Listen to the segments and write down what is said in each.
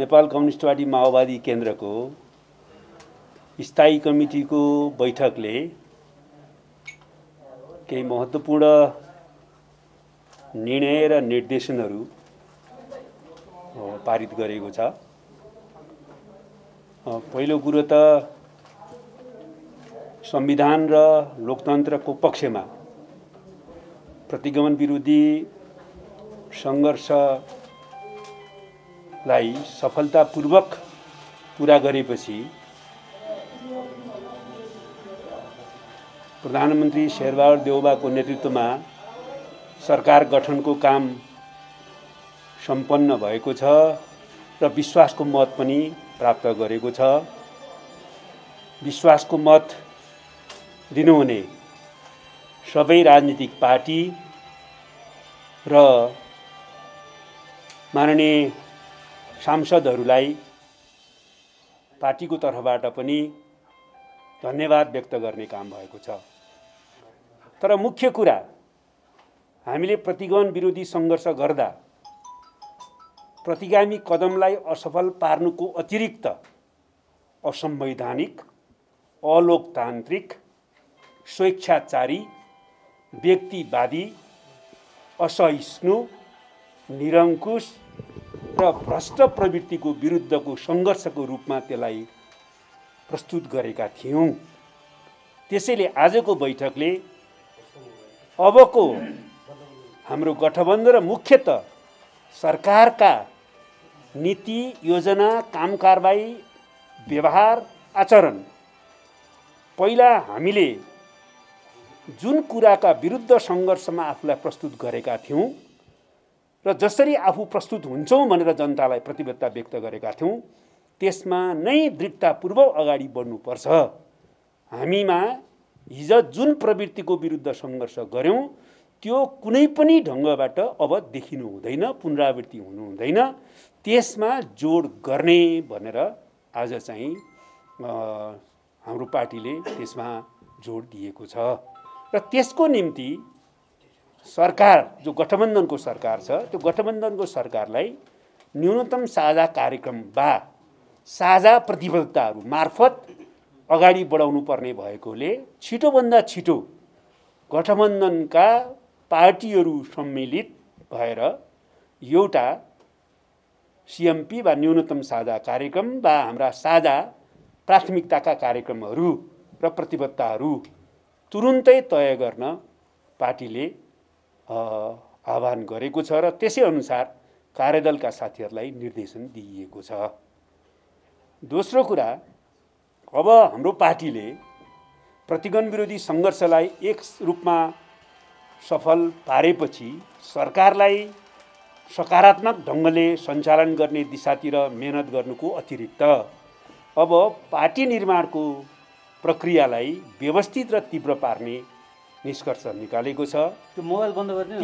Nepal communist party माओवादी केन्द्रको स्थायी कमिटीको बैठकले केही महत्त्वपूर्ण निर्णय र निर्देशनहरू पारित गरेको छ। पहिलो कुरो त संविधान र लोकतन्त्रको पक्षमा प्रतिगमन विरोधी सङ्घर्षलाई सफलतापूर्वक पूरा गरेपछि प्रधानमन्त्री शेरबहादुर देउवाको नेतृत्वमा सरकार गठनको काम सम्पन्न भएको छ र विश्वासको मत पनि प्राप्त गरेको छ। विश्वासको मत दिनुहुने सबै राजनीतिक पार्टी र माननीय सांसदहरूलाई पार्टीको तर्फबाट पनि धन्यवाद व्यक्त गर्ने काम भएको छ। तर मुख्य कुरा हामीले प्रतिगमन विरोधी सङ्घर्ष गर्दा प्रतिगामी कदमलाई असफल पार्नुको अतिरिक्त असंवैधानिक, अलोकतान्त्रिक, स्वेच्छाचारी, व्यक्तिवादी, असहिष्णु, निरङ्कुश र भ्रष्ट प्रवृत्तिको विरुद्धको सङ्घर्षको रूपमा त्यसलाई प्रस्तुत गरेका थियौँ। त्यसैले आजको बैठकले अबको हाम्रो गठबन्धन र मुख्यतः सरकारका नीति, योजना, काम कारबाही, व्यवहार, आचरण पहिला हामीले जुन कुराका विरुद्ध सङ्घर्षमा आफूलाई प्रस्तुत गरेका थियौँ र जसरी आफू प्रस्तुत हुन्छौँ भनेर जनतालाई प्रतिबद्धता व्यक्त गरेका थियौँ त्यसमा नै दृढतापूर्वक अगाडि बढ्नुपर्छ। हामीमा हिजो जुन प्रवृत्तिको विरुद्ध सङ्घर्ष गर्यौँ त्यो कुनै पनि ढङ्गबाट अब देखिनु हुँदैन, पुनरावृत्ति हुनु हुँदैन। त्यसमा जोड गर्ने भनेर आज चाहिँ हाम्रो पार्टीले त्यसमा जोड दिएको छ र त्यसको निम्ति सरकार जो गठबन्धनको सरकार छ त्यो गठबन्धनको सरकारलाई न्यूनतम साझा कार्यक्रम वा साझा प्रतिबद्धताहरू मार्फत अगाडि बढाउनु पर्ने भएकोले छिटोभन्दा छिटो गठबन्धनका पार्टीहरू सम्मिलित भएर एउटा सीएमपी वा न्यूनतम साझा कार्यक्रम वा हाम्रा साझा प्राथमिकताका कार्यक्रमहरू र प्रतिबद्धताहरू तुरुन्तै तय गर्न पार्टीले आह्वान गरेको छ र त्यसै अनुसार कार्यदलका साथीहरूलाई निर्देशन दिइएको छ। दोस्रो कुरा, अब हाम्रो पार्टीले प्रतिगमन विरोधी सङ्घर्षलाई एक रूपमा सफल पारेपछि सरकारलाई सकारात्मक ढङ्गले सञ्चालन गर्ने दिशातिर मेहनत गर्नुको अतिरिक्त अब पार्टी निर्माणको प्रक्रियालाई व्यवस्थित र तीव्र पार्ने निष्कर्ष निकालेको छ। त्यो मोबाइल बन्द गर्ने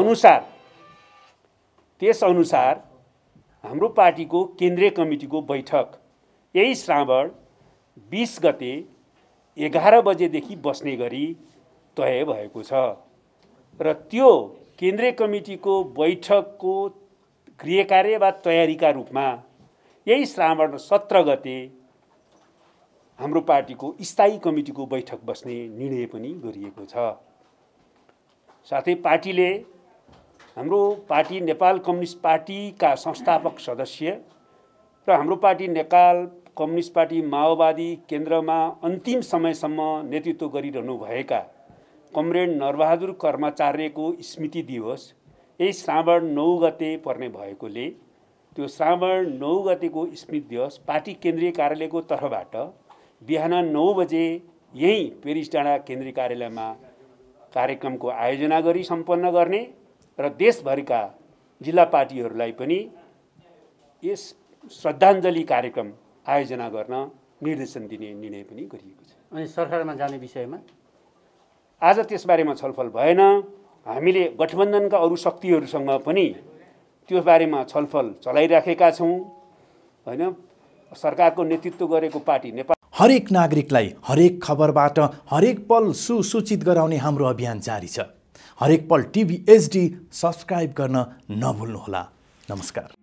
त्यसअनुसार हाम्रो पार्टीको केन्द्रीय कमिटीको बैठक यही श्रावण 20 गते 11 बजेदेखि बस्ने गरी तय भएको छ र त्यो केन्द्रीय कमिटीको बैठकको गृहकार्य वा तयारीका रूपमा यही श्रावण 17 गते हाम्रो पार्टीको स्थायी कमिटीको बैठक बस्ने निर्णय पनि गरिएको छ। साथै पार्टीले हाम्रो पार्टी नेपाल कम्युनिस्ट पार्टीका संस्थापक सदस्य र हाम्रो पार्टी नेपाल कम्युनिस्ट पार्टी माओवादी केन्द्रमा अन्तिम समयसम्म नेतृत्व गरिरहनु भएका कमरेड नरबहादुर कर्माचार्यको स्मृति दिवस यही श्रावण 9 गते पर्ने भएकोले त्यो श्रावण 9 गतेको स्मृति दिवस पार्टी केन्द्रीय कार्यालयको तर्फबाट बिहान 9 बजे यही पेरिस डाँडा केन्द्रीय कार्यालयमा कार्यक्रमको आयोजना गरी सम्पन्न गर्ने र देशभरिका जिल्ला पार्टीहरूलाई पनि यस श्रद्धाञ्जली कार्यक्रम आयोजना गर्न निर्देशन दिने निर्णय पनि गरिएको छ। अनि सरकारमा जाने विषयमा आज त्यसबारेमा छलफल भएन। हामीले गठबन्धनका अरू शक्तिहरूसँग पनि त्यो बारेमा छलफल चलाइराखेका छौँ हैन। सरकारको नेतृत्व गरेको पार्टी नेपाल हरेक नागरिकलाई हरेक खबरबाट हरेक पल सुसूचित गराउने हाम्रो अभियान जारी छ। हरेक पल टिभी HD सब्स्क्राइब गर्न नभुल्नुहोला। नमस्कार।